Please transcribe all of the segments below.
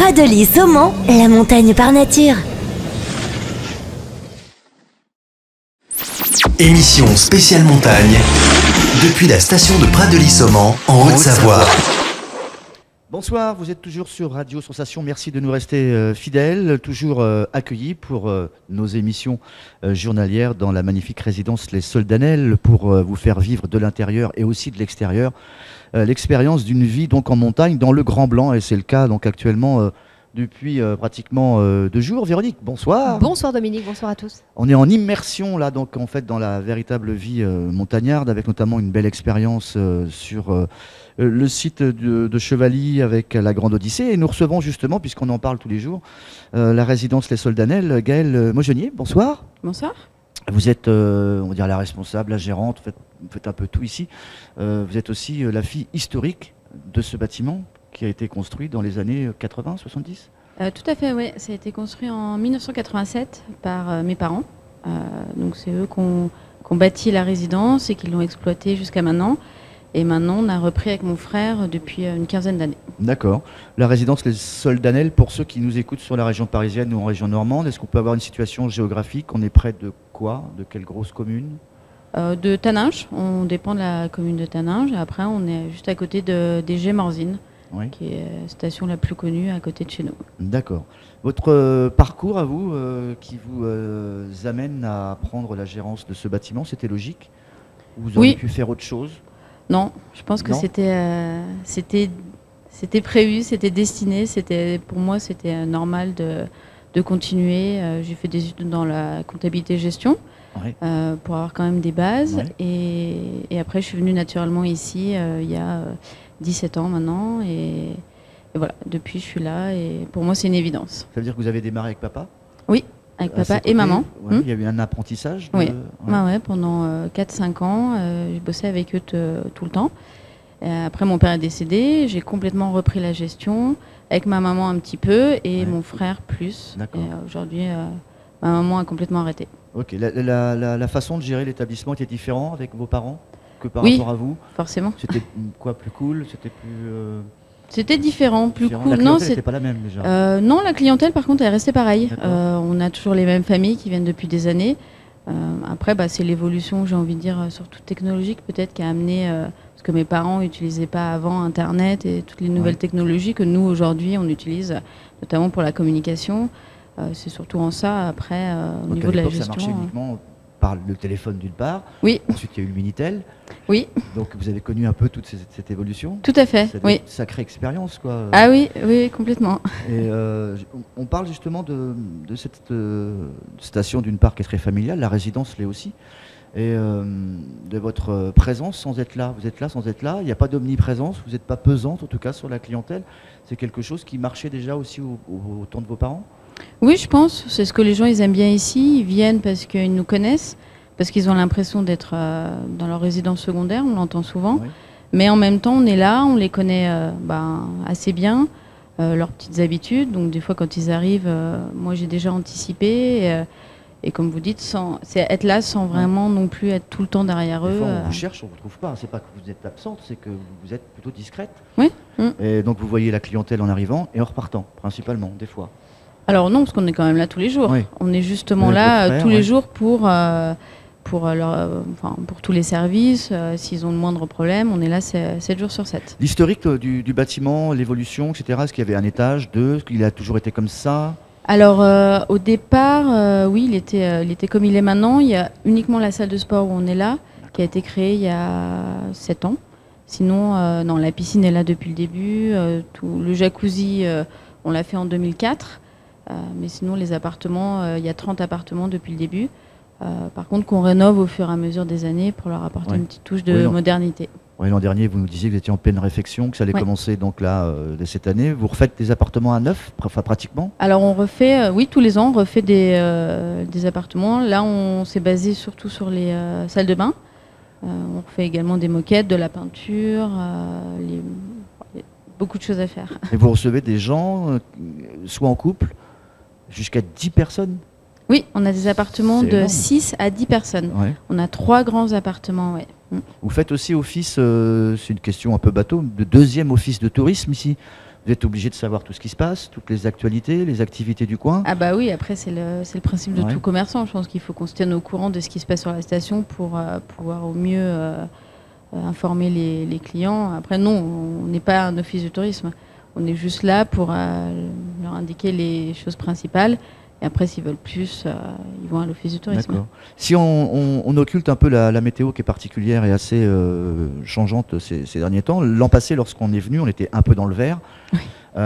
Pradelis au Mans, la montagne par nature. Émission spéciale montagne, depuis la station de Pradelis au Mans, en Haute-Savoie. Bonsoir, vous êtes toujours sur Radio Sensation. Merci de nous rester fidèles, toujours accueillis pour nos émissions journalières dans la magnifique résidence Les Soldanelles, pour vous faire vivre de l'intérieur et aussi de l'extérieur l'expérience d'une vie donc en montagne dans le Grand Blanc, et c'est le cas donc actuellement depuis pratiquement 2 jours. Véronique, bonsoir. Bonsoir Dominique, bonsoir à tous. On est en immersion là donc en fait dans la véritable vie montagnarde, avec notamment une belle expérience sur le site de Chevaly avec la Grande Odyssée, et nous recevons justement, puisqu'on en parle tous les jours, la résidence Les Soldanelles, Gaëlle Maugenier. Bonsoir. Bonsoir. Vous êtes, on va dire, la responsable, la gérante, vous faites un peu tout ici. Vous êtes aussi la fille historique de ce bâtiment qui a été construit dans les années 80, 70 ? Tout à fait, oui. Ça a été construit en 1987 par mes parents. Donc c'est eux qui ont bâti la résidence et qui l'ont exploitée jusqu'à maintenant. Et maintenant, on a repris avec mon frère depuis une quinzaine d'années. D'accord. La résidence Les Soldanelles, pour ceux qui nous écoutent sur la région parisienne ou en région normande, est-ce qu'on peut avoir une situation géographique ? On est près de quoi ? De quelle grosse commune ? De Taninges. On dépend de la commune de Taninges. Après, on est juste à côté des Gémorzines, oui, qui est la station la plus connue à côté de chez nous. D'accord. Votre parcours à vous, qui vous amène à prendre la gérance de ce bâtiment, c'était logique ? Vous auriez pu faire autre chose ? Non, je pense que c'était prévu, c'était destiné, pour moi c'était normal de continuer. J'ai fait des études dans la comptabilité et gestion, oui, pour avoir quand même des bases. Oui. Et après, je suis venue naturellement ici il y a 17 ans maintenant. Et voilà, depuis je suis là et pour moi c'est une évidence. Ça veut dire que vous avez démarré avec papa ? Oui. Avec papa et maman. Ouais, il y a eu un apprentissage Oui, pendant 4-5 ans, j'ai bossé avec eux tout le temps. Après, mon père est décédé, j'ai complètement repris la gestion, avec ma maman un petit peu, et mon frère plus. Et aujourd'hui, ma maman a complètement arrêté. Ok, la façon de gérer l'établissement était différente avec vos parents que par rapport à vous ? Forcément. C'était quoi, plus cool ? C'était plus... C'était différent, plus cool. La clientèle n'était pas la même déjà. Non, la clientèle par contre elle est restée pareille. On a toujours les mêmes familles qui viennent depuis des années. Après, c'est l'évolution, j'ai envie de dire, surtout technologique peut-être, qui a amené, parce que mes parents n'utilisaient pas avant Internet et toutes les nouvelles technologies que nous aujourd'hui on utilise, notamment pour la communication. C'est surtout en ça, après, au niveau de la gestion. Ça marchait uniquement par le téléphone d'une part, oui. Ensuite il y a eu le Minitel, oui. Donc vous avez connu un peu toute cette évolution. Tout à fait, oui. Une sacrée expérience, quoi. Ah oui, oui, complètement. Et on parle justement de cette station d'une part qui est très familiale, la résidence l'est aussi, et de votre présence sans être là. Vous êtes là sans être là, il n'y a pas d'omniprésence, vous n'êtes pas pesante en tout cas sur la clientèle. C'est quelque chose qui marchait déjà aussi au temps de vos parents ? Oui, je pense. C'est ce que les gens ils aiment bien ici. Ils viennent parce qu'ils nous connaissent, parce qu'ils ont l'impression d'être dans leur résidence secondaire. On l'entend souvent. Oui. Mais en même temps, on est là, on les connaît assez bien, leurs petites habitudes. Donc des fois, quand ils arrivent, moi j'ai déjà anticipé. Et comme vous dites, c'est être là sans vraiment non plus être tout le temps derrière eux. Des fois, on vous cherche, on ne vous trouve pas. C'est pas que vous êtes absente, c'est que vous êtes plutôt discrète. Oui. Et donc vous voyez la clientèle en arrivant et en repartant, principalement, des fois. Alors non, parce qu'on est quand même là tous les jours. Oui. On est justement là tous les jours pour tous les services. S'ils ont le moindre problème, on est là 7 jours sur 7. L'historique du bâtiment, l'évolution, etc., est-ce qu'il y avait un étage, 2 ? Est-ce qu'il a toujours été comme ça ? Alors au départ, oui, il était comme il est maintenant. Il y a uniquement la salle de sport où on est là, qui a été créée il y a 7 ans. Sinon, non, la piscine est là depuis le début. Le jacuzzi, on l'a fait en 2004. Mais sinon, les appartements, il y a 30 appartements depuis le début. Par contre, qu'on rénove au fur et à mesure des années pour leur apporter une petite touche de modernité. Oui, l'an dernier, vous nous disiez que vous étiez en pleine réflexion, que ça allait commencer donc là, dès cette année. Vous refaites des appartements à neuf, pratiquement ? Alors, on refait, oui, tous les ans, on refait des appartements. Là, on s'est basé surtout sur les salles de bain. On refait également des moquettes, de la peinture, beaucoup de choses à faire. Et vous recevez des gens, soit en couple, jusqu'à 10 personnes ? Oui, on a des appartements de 6 à 10 personnes. Ouais. On a 3 grands appartements, oui. Vous faites aussi office, c'est une question un peu bateau, de deuxième office de tourisme ici. Vous êtes obligé de savoir tout ce qui se passe, toutes les actualités, les activités du coin. Ah bah oui, après c'est le principe de tout commerçant. Je pense qu'il faut qu'on se tienne au courant de ce qui se passe sur la station pour pouvoir au mieux informer les clients. Après non, on n'est pas un office de tourisme. On est juste là pour leur indiquer les choses principales. Et après, s'ils veulent plus, ils vont à l'office du tourisme. D'accord. Si on occulte un peu la météo qui est particulière et assez changeante ces derniers temps, l'an passé, lorsqu'on est venu, on était un peu dans le vert. Oui.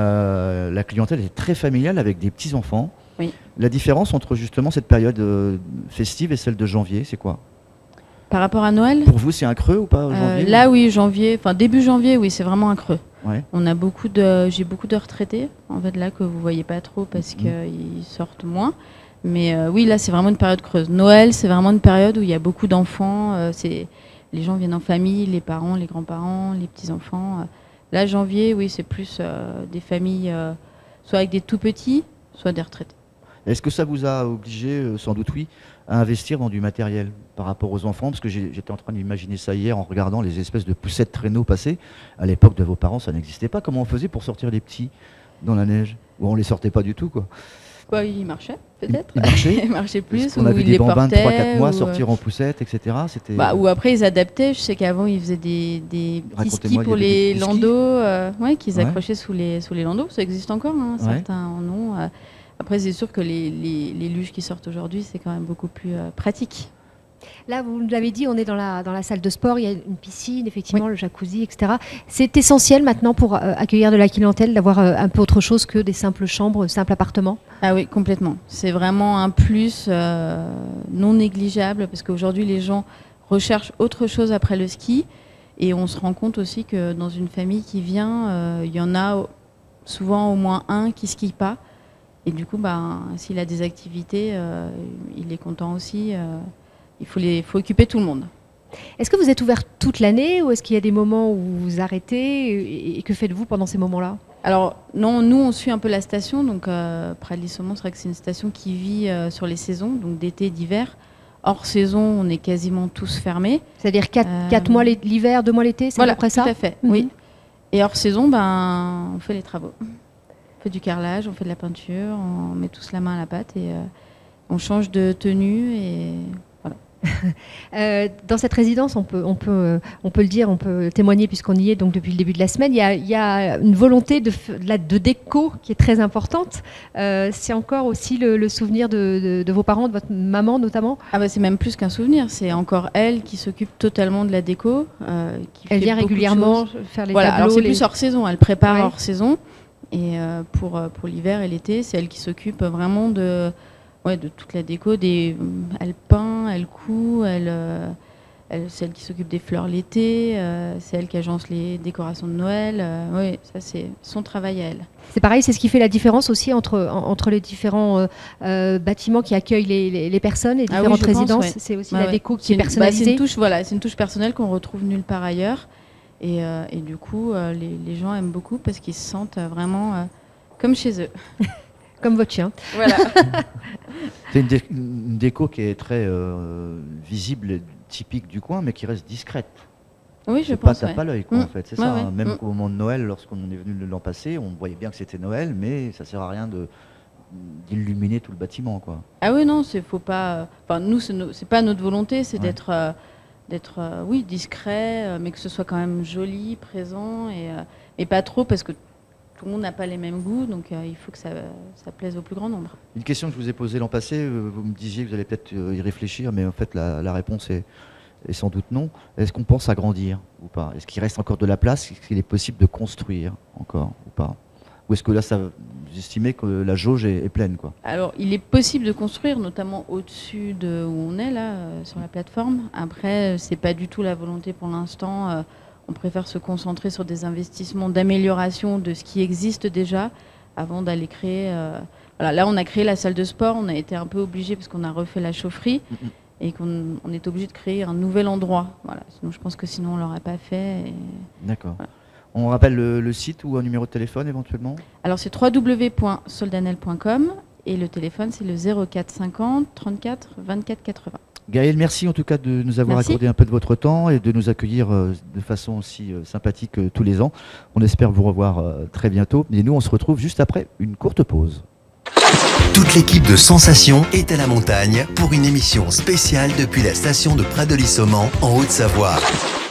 La clientèle est très familiale avec des petits-enfants. Oui. La différence entre justement cette période festive et celle de janvier, c'est quoi? Par rapport à Noël, Pour vous, c'est un creux ou pas janvier? là oui, janvier, enfin début janvier, oui, c'est vraiment un creux. Ouais. J'ai beaucoup de retraités, en fait, là, que vous voyez pas trop parce qu'ils sortent moins. Mais oui, là, c'est vraiment une période creuse. Noël, c'est vraiment une période où il y a beaucoup d'enfants. Les gens viennent en famille, les parents, les grands-parents, les petits-enfants. Là, janvier, oui, c'est plus des familles, soit avec des tout-petits, soit des retraités. Est-ce que ça vous a obligé, sans doute oui, à investir dans du matériel par rapport aux enfants? Parce que j'étais en train d'imaginer ça hier en regardant les espèces de poussettes traîneaux passer. À l'époque de vos parents, ça n'existait pas. Comment on faisait pour sortir les petits dans la neige? Ou on les sortait pas du tout, quoi? Bah, ils marchaient, peut-être. Ils marchaient. Ils marchaient plus, on a ou vu ils des les bambins de portaient. 3-4 mois sortir en poussette, etc. C'était... Ou après, ils adaptaient. Je sais qu'avant, ils faisaient des petits skis pour les landaux, qu'ils accrochaient sous les landaux. Ça existe encore, hein, certains en ont. Après, c'est sûr que les luges qui sortent aujourd'hui, c'est quand même beaucoup plus pratique. Là, vous l'avez dit, on est dans la salle de sport, il y a une piscine, effectivement, le jacuzzi, etc. C'est essentiel maintenant pour accueillir de la clientèle, d'avoir un peu autre chose que des simples chambres, simples appartements? Ah oui, complètement. C'est vraiment un plus non négligeable parce qu'aujourd'hui, les gens recherchent autre chose après le ski. Et on se rend compte aussi que dans une famille qui vient, il y en a souvent au moins un qui ne skie pas. Et du coup, s'il a des activités, il est content aussi. Il faut occuper tout le monde. Est-ce que vous êtes ouvert toute l'année ou est-ce qu'il y a des moments où vous arrêtez et que faites-vous pendant ces moments-là? Alors non, nous on suit un peu la station, donc Prades Lissomont, c'est vrai que c'est une station qui vit sur les saisons, donc d'été, d'hiver. Hors saison, on est quasiment tous fermés. C'est-à-dire 4 mois l'hiver, 2 mois l'été, c'est à peu près ça? Tout à fait, oui. Et hors saison, on fait les travaux. On fait du carrelage, on fait de la peinture, on met tous la main à la pâte et on change de tenue et... Dans cette résidence, on peut le dire, on peut témoigner puisqu'on y est donc depuis le début de la semaine. Il y a une volonté de déco qui est très importante. C'est encore aussi le souvenir de vos parents, de votre maman notamment? C'est même plus qu'un souvenir. C'est encore elle qui s'occupe totalement de la déco. Elle vient régulièrement faire les tableaux. Alors c'est plus hors saison. Elle prépare hors saison. Et pour l'hiver et l'été, c'est elle qui s'occupe vraiment de toute la déco. Elle peint, elle coud, c'est elle qui s'occupe des fleurs l'été, c'est elle qui agence les décorations de Noël. Oui, ça c'est son travail à elle. C'est pareil, c'est ce qui fait la différence aussi entre les différents bâtiments qui accueillent les personnes, les différentes résidences. C'est aussi la déco qui est personnalisée. C'est une touche personnelle qu'on retrouve nulle part ailleurs. Et du coup, les gens aiment beaucoup parce qu'ils se sentent vraiment comme chez eux. Comme votre chien. Voilà. C'est une déco qui est très visible, typique du coin, mais qui reste discrète. Oui, je pense. Ça tape pas l'œil, en fait. C'est ça. Même au moment de Noël, lorsqu'on est venu l'an passé, on voyait bien que c'était Noël, mais ça sert à rien d'illuminer tout le bâtiment, quoi. Ah oui, non, faut pas. Enfin, nous, c'est pas notre volonté, c'est d'être discret, mais que ce soit quand même joli, présent, et pas trop parce que tout le monde n'a pas les mêmes goûts, donc il faut que ça plaise au plus grand nombre. Une question que je vous ai posée l'an passé, vous me disiez que vous allez peut-être y réfléchir, mais en fait la réponse est sans doute non. Est-ce qu'on pense à grandir ou pas? Est-ce qu'il reste encore de la place? Est-ce qu'il est possible de construire encore ou pas? Ou est-ce que là, vous estimez que la jauge est pleine, quoi? Alors, il est possible de construire, notamment au-dessus de où on est, là, sur la plateforme. Après, c'est pas du tout la volonté pour l'instant. On préfère se concentrer sur des investissements d'amélioration de ce qui existe déjà avant d'aller créer... Là, on a créé la salle de sport. On a été un peu obligé parce qu'on a refait la chaufferie et qu'on est obligé de créer un nouvel endroit. Voilà. Sinon, je pense que sinon, on l'aurait pas fait. D'accord. Voilà. On rappelle le site ou un numéro de téléphone éventuellement? Alors, c'est www.soldanel.com et le téléphone, c'est le 04 50 34 24 80. Gaël, merci en tout cas de nous avoir Merci. accordé un peu de votre temps et de nous accueillir de façon aussi sympathique tous les ans. On espère vous revoir très bientôt. Et nous, on se retrouve juste après une courte pause. Toute l'équipe de Sensation est à la montagne pour une émission spéciale depuis la station de Pradely-Saumon en Haute-Savoie.